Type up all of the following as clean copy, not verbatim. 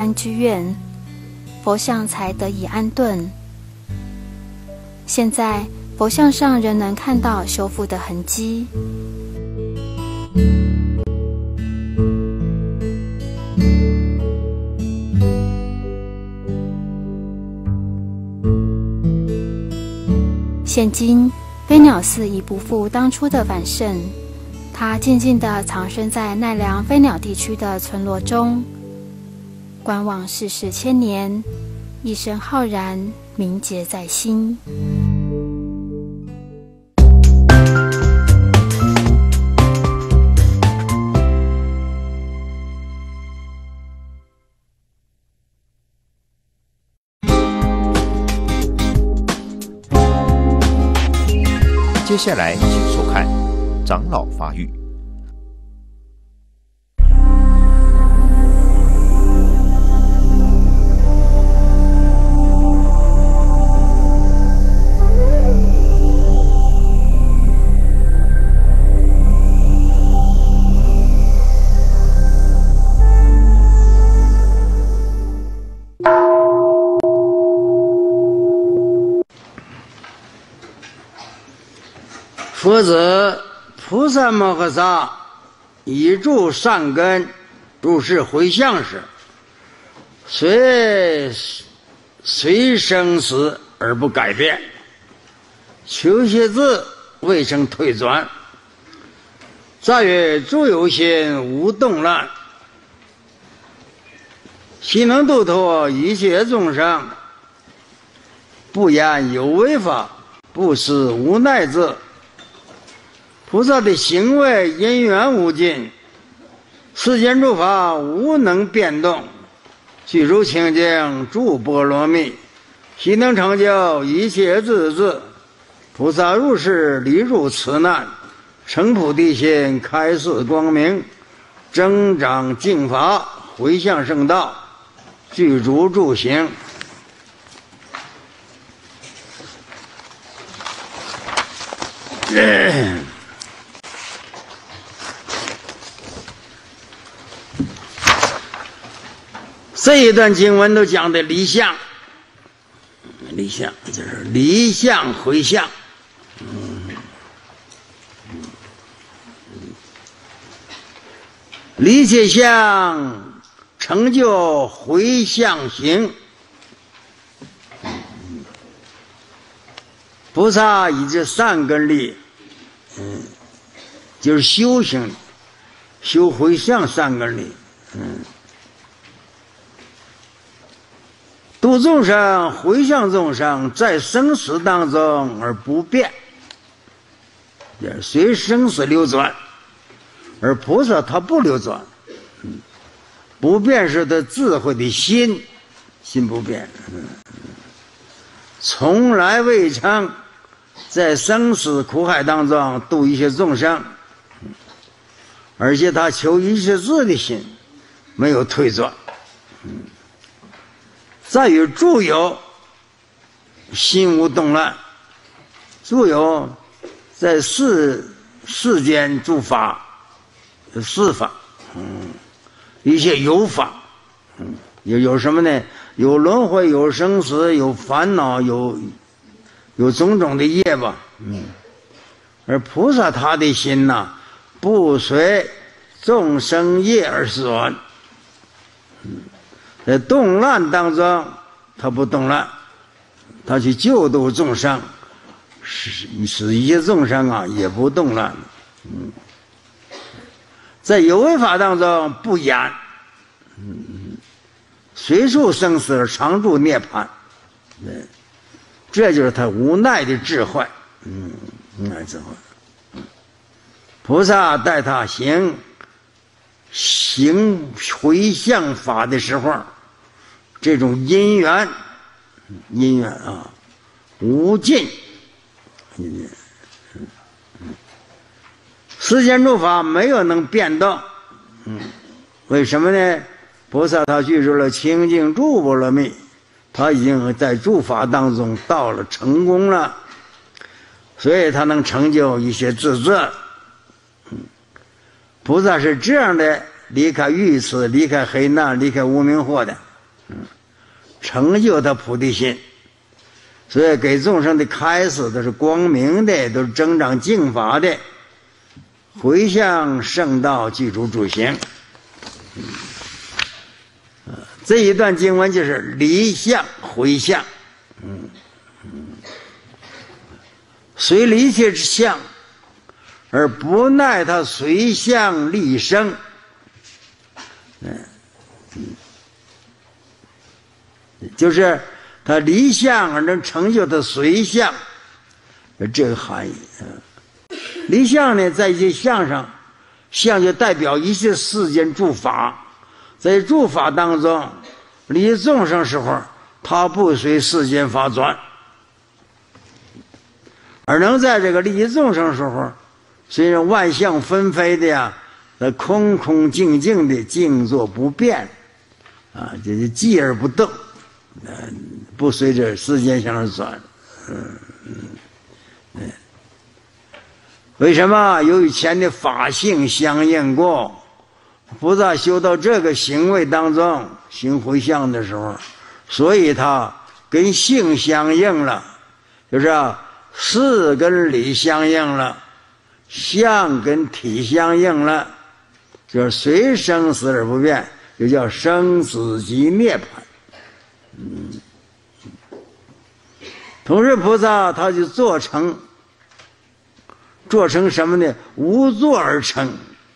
安居院，佛像才得以安顿。现在佛像上仍能看到修复的痕迹。现今飞鸟寺已不复当初的繁盛，它静静地藏身在奈良飞鸟地区的村落中，观望世事千年，一生浩然，铭结在心。 接下来请收看长老发育。 夫子菩萨摩诃萨以诸善根注视回向时，随生死而不改变，求邪字未生退转。再曰诸有心无动乱，悉能度脱一切众生，不言有为法，不思无奈之。菩萨的行为因缘无尽，世间诸法无能变动，具足清净诸波罗蜜，悉能成就一切智智。菩萨入世离入此难，成菩提心，开示光明，增长净法，回向圣道，具足助行。这一段经文都讲的离相，离相就是离相回向。离解相，成就回向行。菩萨以这善根力，就是修行，修回向善根力，度众生，回向众生，在生死当中而不变，也随生死流转，而菩萨他不流转，不变是他智慧的心不变，从来未曾在生死苦海当中度一些众生，而且他求一切智的心没有退转。再与诸有心无动乱，诸有在世间诸法，世法，一些有法，有什么呢？有轮回，有生死，有烦恼，有种种的业吧，而菩萨他的心呐，不随众生业而转，在动乱当中他不动乱，他去救度众生，使一切众生啊也不动乱。在有为法当中不言，随处生死而常住涅槃，这就是他无奈的智慧。无奈智慧。菩萨带他行回向法的时候，这种因缘啊无尽，世间诸法没有能变动，为什么呢？菩萨他具足了清净诸波罗蜜，他已经在诸法当中到了成功了，所以他能成就一些智智。菩萨是这样的离开愚痴，离开黑暗，离开无明惑的。 成就他菩提心。所以给众生的开示都是光明的，都是增长净法的，回向圣道，具足诸行。这一段经文就是离相回向，随离切之相，而不奈他随相立生。就是他离相而能成就他随相，这个含义。离相呢，在一些相上，相就代表一切世间诸法，在诸法当中，离众生时候，他不随世间法转，而能在这个离众生时候，虽然万象纷飞的呀，空空静静的静坐不变，就是寂而不动，不随着世间相转。为什么？由于前的法性相应过，菩萨修到这个行为当中，行回向的时候，所以他跟性相应了，就是事跟理相应了，相跟体相应了，就是随生死而不变，就叫生死即涅槃。同时菩萨他就做成什么呢？无作而成，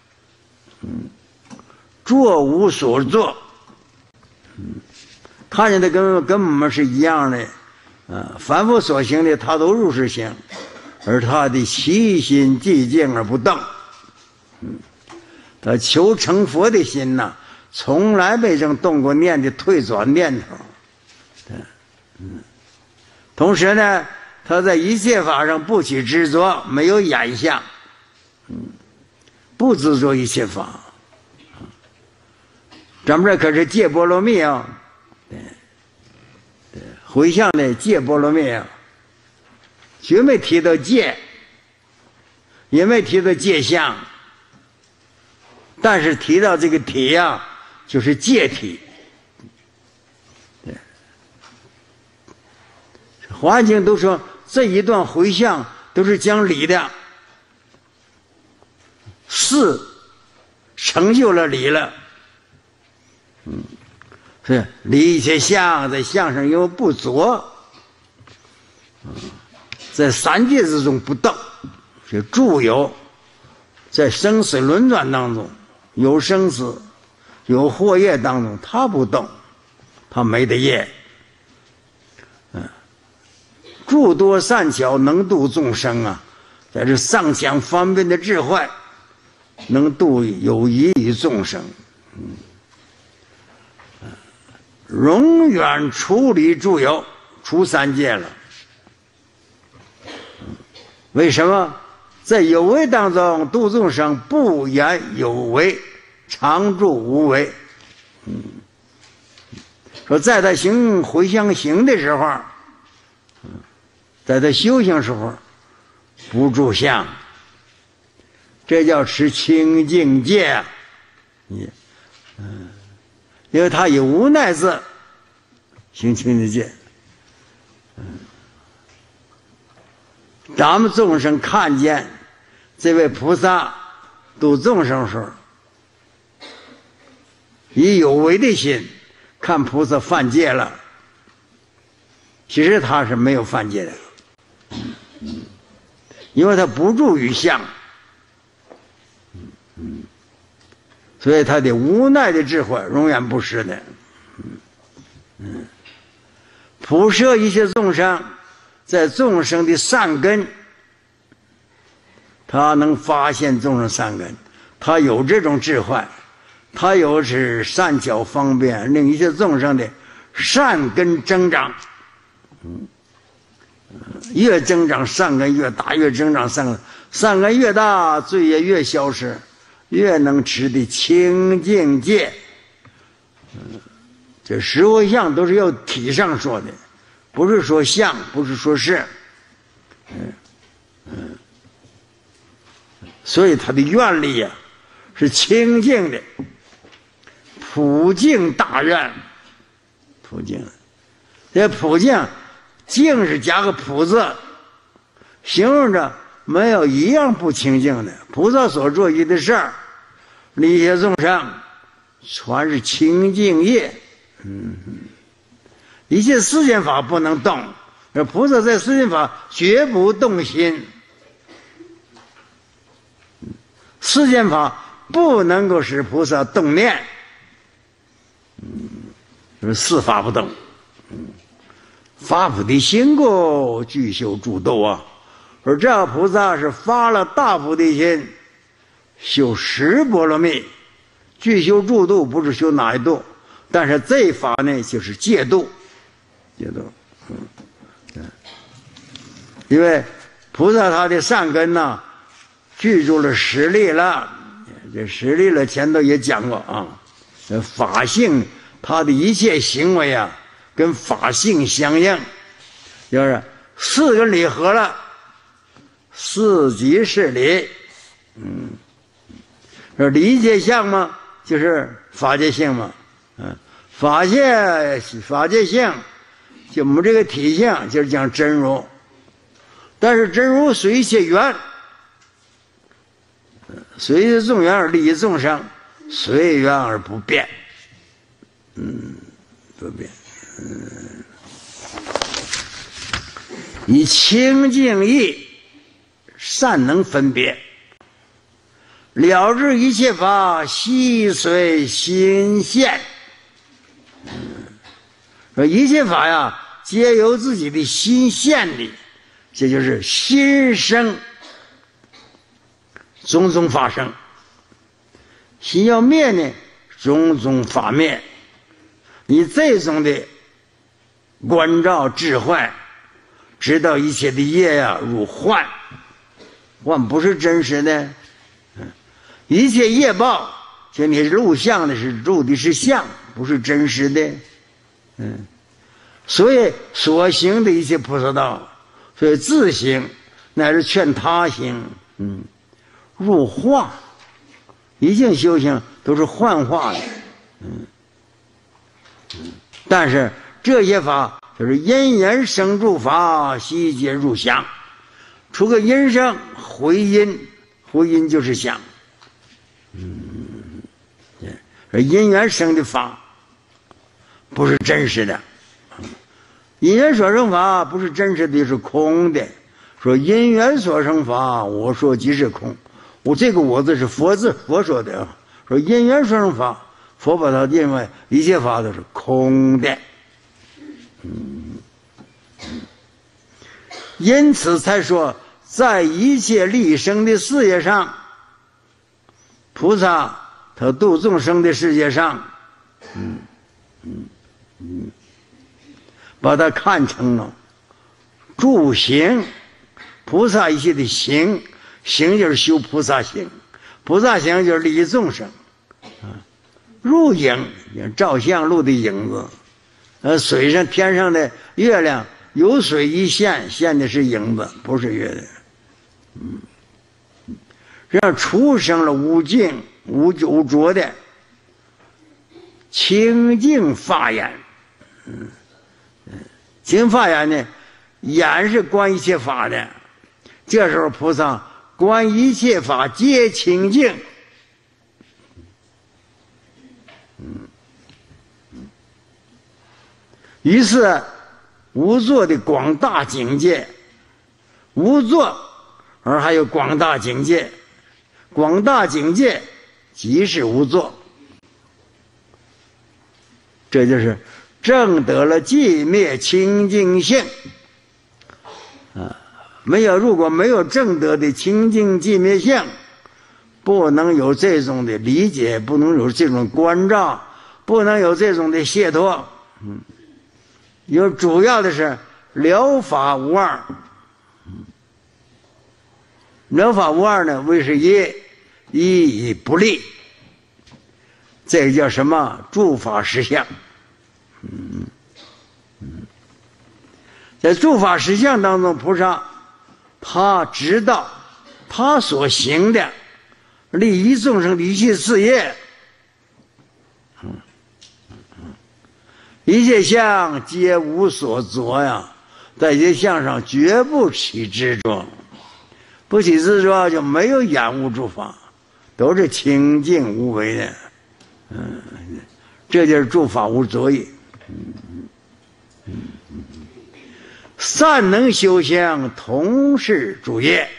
作无所作，看见的跟我们是一样的，凡夫所行的他都如是行，而他的其心寂静而不动，他求成佛的心呐，从来没正动过念的退转念头。同时呢，他在一切法上不起执着，没有眼相，不执着一切法。咱们这可是戒波罗蜜啊，对，回向的戒波罗蜜啊，绝没提到戒，也没提到戒相，但是提到这个体啊，就是戒体。华经都说这一段回向都是讲理的，事成就了理了，是理一切相，在相上有不着，在三界之中不动，是住有，在生死轮转当中有生死有祸业当中，他不动，他没得业。诸多善巧能度众生啊，在这上讲方便的智慧，能度有益于众生，永远处理诸有，出三界了。为什么？在有为当中度众生，不言有为，常住无为。说在他行回向行的时候，在他修行时候不住相，这叫持清净戒啊。因为他以无奈字行清净戒。咱们众生看见这位菩萨度众生时候，以有为的心看菩萨犯戒了，其实他是没有犯戒的，因为他不住于相，所以他的无奈的智慧永远不失的。普摄一切众生，在众生的善根，他能发现众生善根，他有这种智慧，他有是善巧方便，令一切众生的善根增长。越增长善根越大，越增长善根，善根越大，罪业越消失，越能持的清净戒。这十回向都是要体上说的，不是说相，不是说事。所以他的愿力啊，是清净的，普净大愿。 普净，这普净，净是加个普字，形容着没有一样不清净的。菩萨所做的事儿，理解众生，全是清净业。一切世间法不能动，而菩萨在世间法绝不动心。世间法不能够使菩萨动念，就是四法不动。发菩提心过，具修诸度啊。而这菩萨是发了大菩提心，修十波罗蜜，具修诸度，不是修哪一度，但是这法呢，就是戒度，戒度。因为菩萨他的善根呢，具足了实力了。这实力了，前头也讲过啊。法性，他的一切行为啊，跟法性相应，就是四个理合了，四即是理。理解相嘛，就是法界性嘛。法界性，就我们这个体性，就是讲真如。但是真如随一切缘，随着众缘而利益众生，随缘而不变。不变。以清净意善能分别，了知一切法悉随心现。一切法呀，皆由自己的心现的，这就是心生种种法生。心要灭呢，种种法灭。你这种的关照智慧，知道一切的业呀，如幻，幻不是真实的。一切业报，就你录像的是录的是相，不是真实的。所以所行的一切菩萨道，所以自行乃至劝他行，入化，一切修行都是幻化的。但是这些法就是因缘生住法，悉皆入想。除个因生回因，回因就是想。因缘生的法不是真实的，因缘所生法不是真实的，是空的。说因缘所生法，我说即是空。我这个我字是佛字，佛说的啊。说因缘所生法，佛把它认为一切法都是空的。因此才说，在一切利生的事业上，菩萨他度众生的世界上，把它看成了助行。菩萨一切的行，行就是修菩萨行，菩萨行就是利益众生。入影，照相录的影子。水上天上的月亮，有水一现，现的是影子，不是月亮。让出生了无净无浊的清净法眼。清净法眼呢，眼是观一切法的。这时候菩萨观一切法皆清净。于是无作的广大境界，无作而还有广大境界，广大境界即是无作。这就是证得了寂灭清净性。如果没有证得的清净寂灭性，不能有这种的理解，不能有这种关照，不能有这种的解脱。有主要的是了法无二。了法无二呢，为是一，一以不立。这个叫什么？诸法实相。在诸法实相当中，菩萨他知道他所行的利益众生的一切事业， 一切相皆无所着呀，在一切相上绝不起执着，不起执着就没有厌恶诸法，都是清净无为的。这就是诸法无作业。善能修相，同是诸业。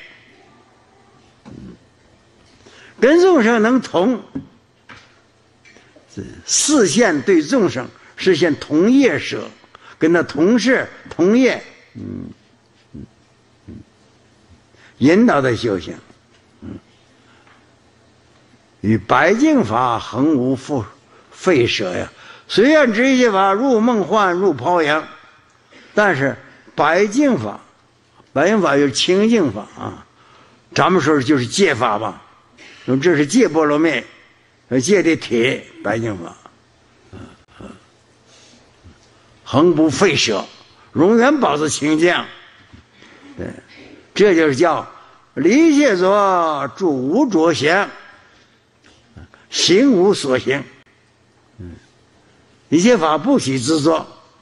跟众生能同，视线对众生实现同业舍，跟他同事同业，引导他修行。与白净法恒无废舍呀。虽然这些法入梦幻入泡影，但是白净法就是清净法啊。咱们说就是戒法吧，这是戒波罗蜜，戒的铁白净法，恒不废舍，永远保持清净。对，这就是叫离谢着住无着相，行无所行。一切法不起执着，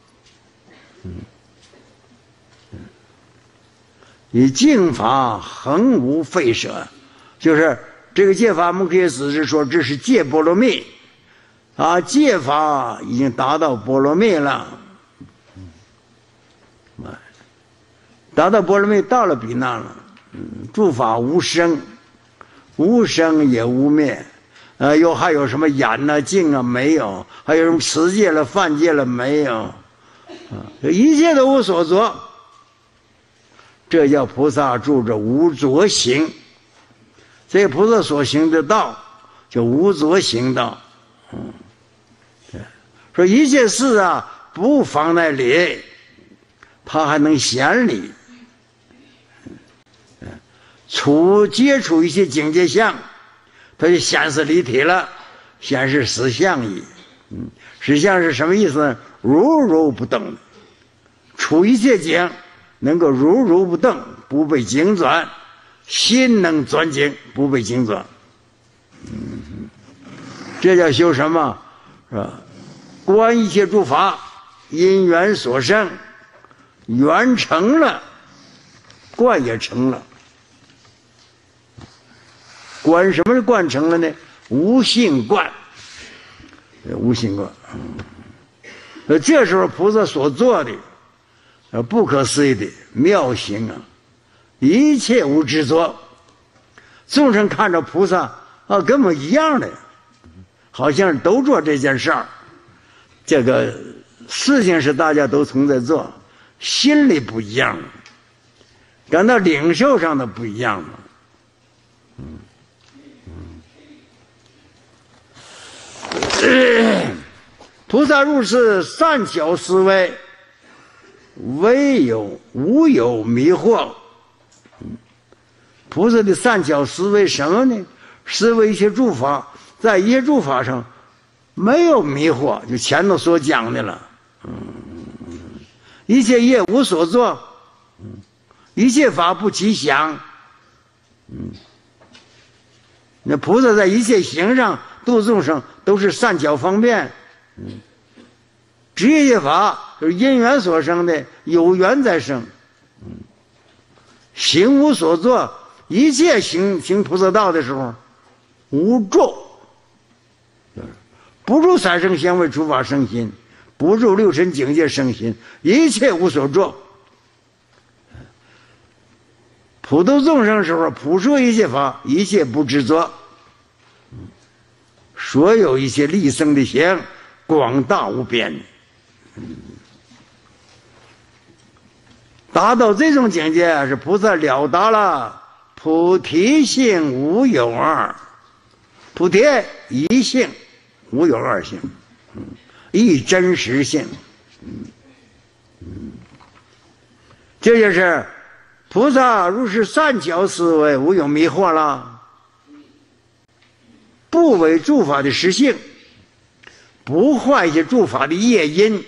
以净法恒无废舍，就是这个戒法，我们可以只是说这是戒波罗蜜啊，戒法已经达到波罗蜜了，达到波罗蜜，到了彼那了。诸法无生，无生也无灭。还有什么眼啊、净啊没有？还有什么持戒了、犯戒了没有？一切都无所着，这叫菩萨住着无着行。这菩萨所行的道叫无着行道。说一切事啊不妨碍理，他还能显理。接触一些境界相，它就显示离体了，显示实相矣。实相是什么意思呢？如如不动，处一切境能够如如不动，不被经转，心能转境，不被经转。这叫修什么？是吧？观一切诸法因缘所生，缘成了，观也成了。观什么是观成了呢？无性观，无性观。这时候菩萨所做的，不可思议的妙行啊，一切无执着。众生看着菩萨啊，跟我们一样的，好像都做这件事儿。这个事情是大家都同在做，心里不一样，感到领受上的不一样了。菩萨入世善巧思维，无有迷惑。菩萨的善巧思维什么呢？思维一切诸法，在一切诸法上没有迷惑，就前头所讲的了。一切业无所作，一切法不起想。那菩萨在一切行上度众生都是善巧方便。职业法就是因缘所生的，有缘在生。行无所作，一切行菩萨道的时候无着，不入三生相位诸法生心，不入六尘境界生心，一切无所着。普度众生时候，普说一切法，一切不执着。所有一切立生的行，广大无边。达到这种境界，是菩萨了达了菩提性无有二，菩提一性，无有二性，一真实性。这就是菩萨入世善巧思维，无有迷惑了，不违诸法的实性，不坏一些诸法的业因，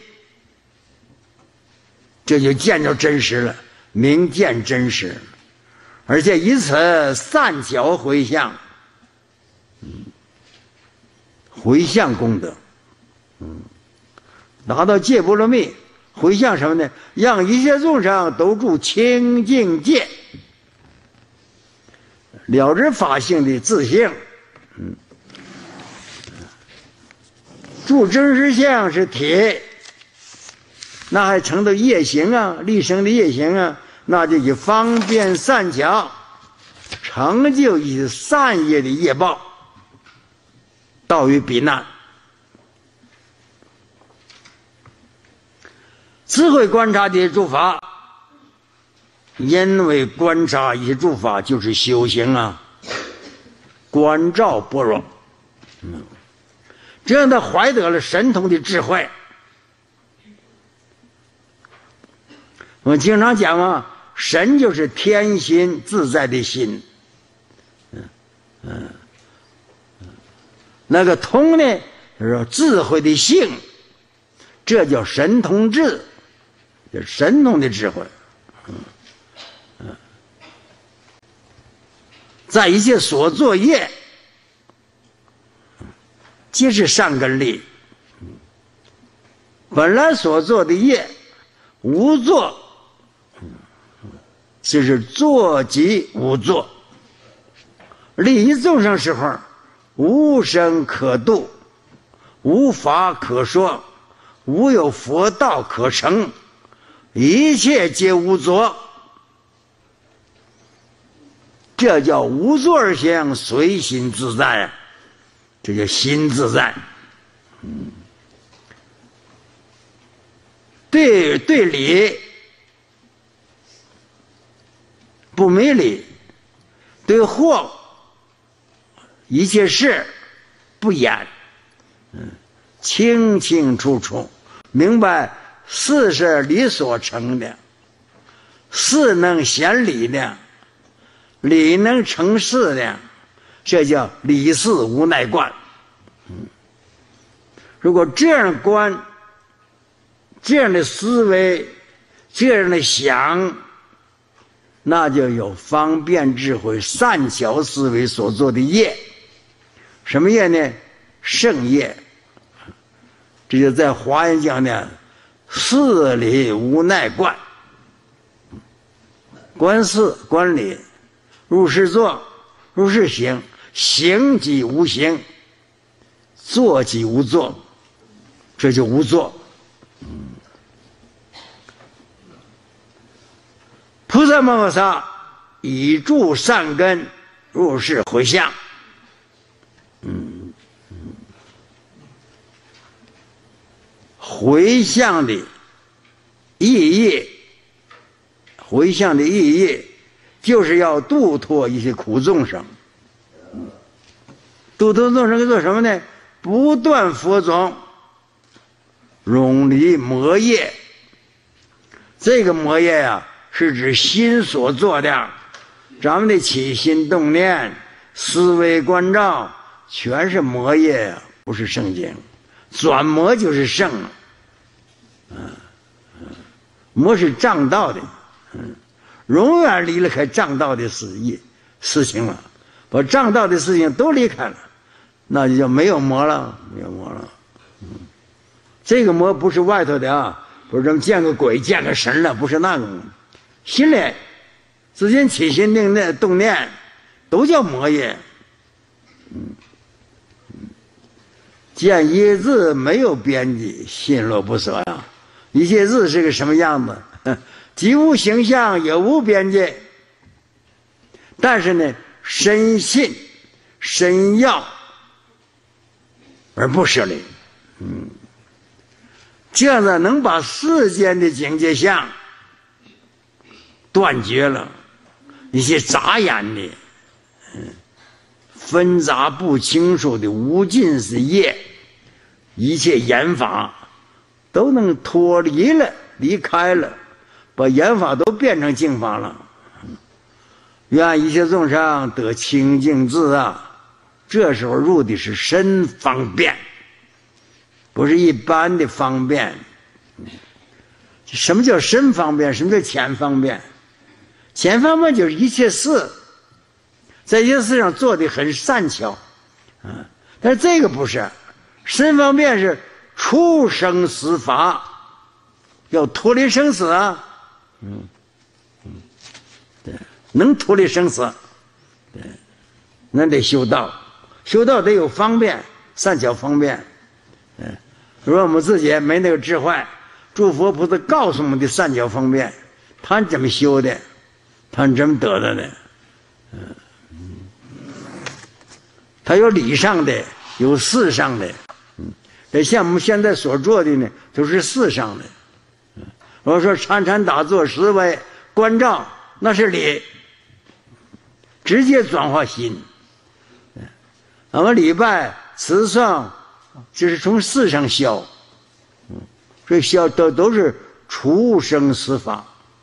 这就见着真实了，明见真实，而且以此善巧回向，回向功德， 达到戒波罗蜜，回向什么呢？让一切众生都住清净戒，了知法性的自性。住真实相是铁，那还成的业行啊，立生的业行啊，那就以方便善巧成就以善业的业报，到于彼难。智慧观察的诸法，因为观察一些诸法就是修行啊，观照般若。这样他怀得了神通的智慧。我经常讲啊，神就是天心自在的心。那个通呢，就是智慧的性，这叫神通智，就是神通的智慧。在一切所作业，皆是善根力。本来所做的业，无作，就是作即无作。利益众生时候，无生可度，无法可说，无有佛道可成，一切皆无作。这叫无作而行，随心自在啊！这叫心自在。对理不没理，对惑一切事不言，清清楚楚明白事是理所成的，事能显理的，理能成事的，这叫理事无奈观。如果这样观，这样的思维，这样的想，那就有方便智慧善巧思维所做的业。什么业呢？圣业。这就在华严讲的事理无奈观。观事观理，入事做，入事行，行即无行，做即无做，这就无做。菩萨摩诃萨以助善根，入世回向。回向的意义，回向的意义就是要度脱一些苦众生。度脱众生做什么呢？不断佛种，永离魔业。这个魔业啊，是指心所做的，咱们的起心动念、思维观照，全是魔业啊，不是圣经。转魔就是圣，魔是障道的，永远离了开障道的事情了，把障道的事情都离开了，那就叫没有魔了，没有魔了。这个魔不是外头的啊，不是咱们见个鬼、见个神了，不是那种。心里自己起心动念，都叫魔业。见一字没有边际，心若不舍呀。一切字是个什么样子？既无形象，也无边界。但是呢，深信深要而不舍离。这样子能把世间的境界相断绝了，一些杂眼的、纷杂不清楚的无尽是业，一切言法都能脱离了，离开了，把言法都变成净法了。愿一切众生得清净自啊！这时候入的是深方便，不是一般的方便。什么叫深方便？什么叫浅方便？浅方便就是一切事，在一些事上做的很善巧，但是这个不是。深方便是除生死法，要脱离生死啊，对，能脱离生死，对，那得修道，修道得有方便，善巧方便，如果我们自己没那个智慧，诸佛菩萨告诉我们的善巧方便，他怎么修的，他怎么得到的，他有理上的，有事上的，这像我们现在所做的呢，都是事上的。我说参禅打坐思维关照，那是理，直接转化心。我们礼拜持诵，就是从事上消，所以消都是除生死法。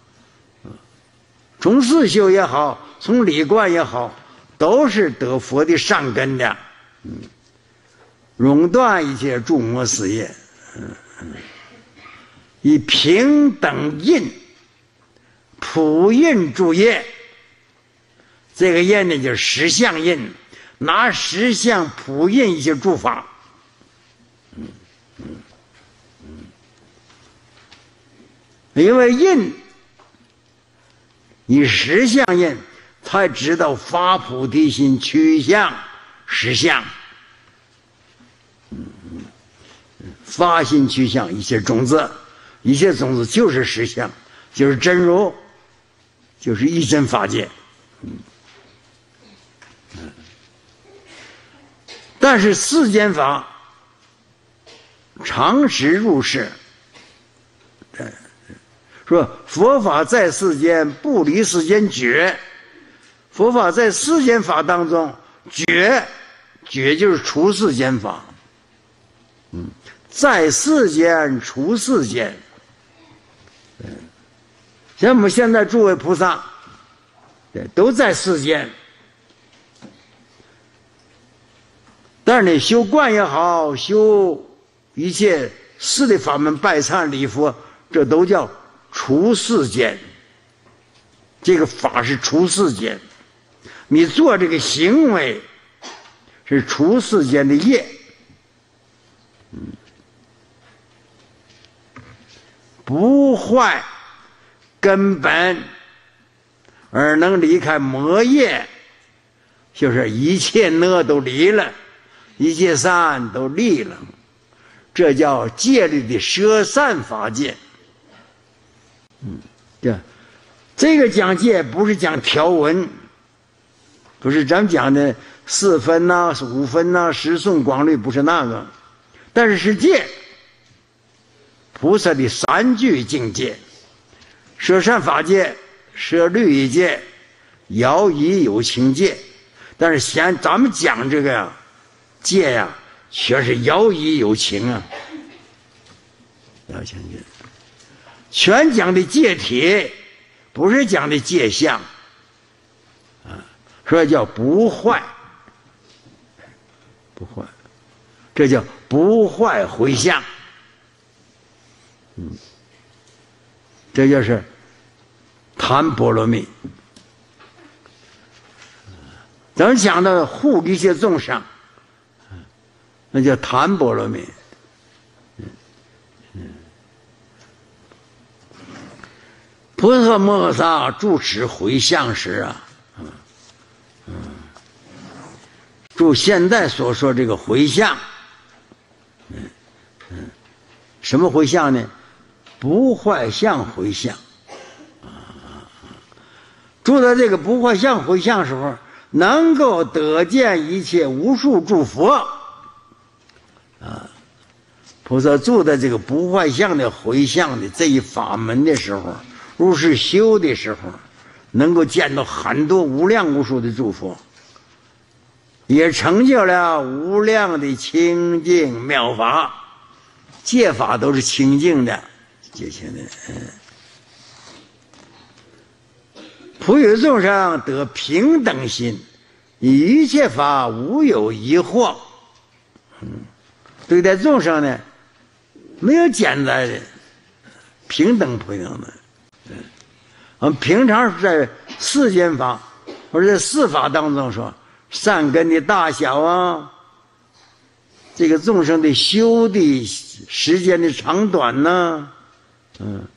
从事修也好，从理观也好，都是得佛的善根的，垄断一切诸魔事业，以平等印普印诸业，这个印呢就是实相印，拿实相普印一些诸法，因为印以实相印，才知道发菩提心趋向实相，发心趋向一切种子，一切种子就是实相，就是真如，就是一真法界。但是世间法常识入世，说佛法在世间不离世间觉，佛法在世间法当中觉就是除世间法，在世间除世间。像我们现在诸位菩萨都在世间，但是你修观也好，修一切世的法门，拜忏礼佛，这都叫除世间。这个法是除世间，你做这个行为是除世间的业，不坏根本而能离开魔业，就是一切恶都离了，一切善都立了，这叫戒律的舍善法界。这个讲戒不是讲条文，不是咱们讲的4分呐、5分呐、十诵广律，不是那个，但是是戒，菩萨的3句境界：舍善法界、舍律仪界、摇仪有情界。但是咱们讲这个戒呀，却是摇仪有情啊，摇情戒，全讲的戒体，不是讲的戒相啊，说叫不坏，不坏，这叫不坏回向。这就是檀波罗蜜。咱们讲的护一切众生，那叫檀波罗蜜。菩萨摩诃萨住持回向时啊，住现在所说这个回向，什么回向呢？不坏相回向，住在这个不坏相回向时候，能够得见一切无数诸佛菩萨住在这个不坏相的回向的这一法门的时候，入世修的时候，能够见到很多无量无数的诸佛，也成就了无量的清净妙法。戒法都是清净的，戒清的。普有众生得平等心，以一切法无有疑惑。对待众生呢，没有简单的，平等的。我们平常在世间法或者在世法当中说，善根的大小啊， 这个众生的修的时间的长短呢，